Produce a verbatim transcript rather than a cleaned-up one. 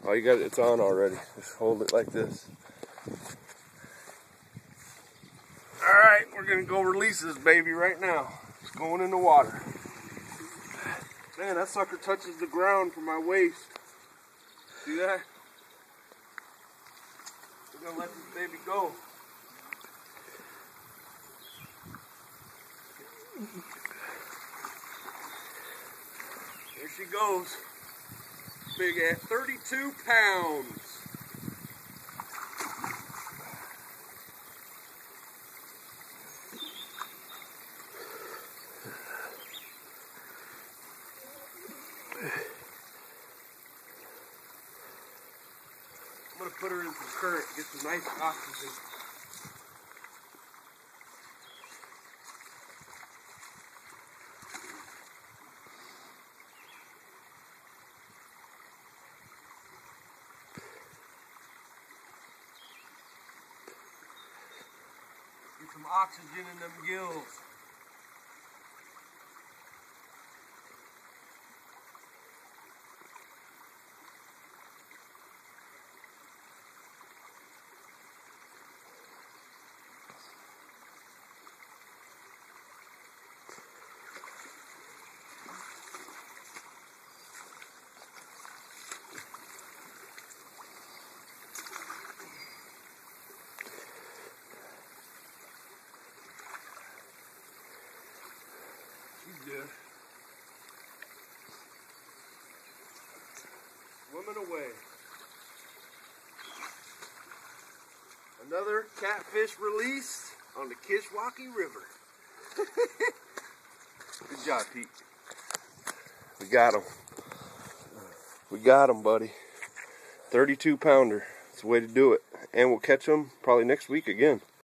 Oh, you got it. It's on already. Just hold it like this. Alright, we're going to go release this baby right now. It's going in the water. Man, that sucker touches the ground from my waist. See that? We're going to let this baby go. There she goes. Big at thirty-two pounds. I'm going to put her in some current, get some nice oxygen. Get some oxygen in them gills. She's good. Swimming away. Another catfish released on the Kishwaukee River. Good job, Pete. We got him. We got him, buddy. thirty-two pounder. That's the way to do it. And we'll catch him probably next week again.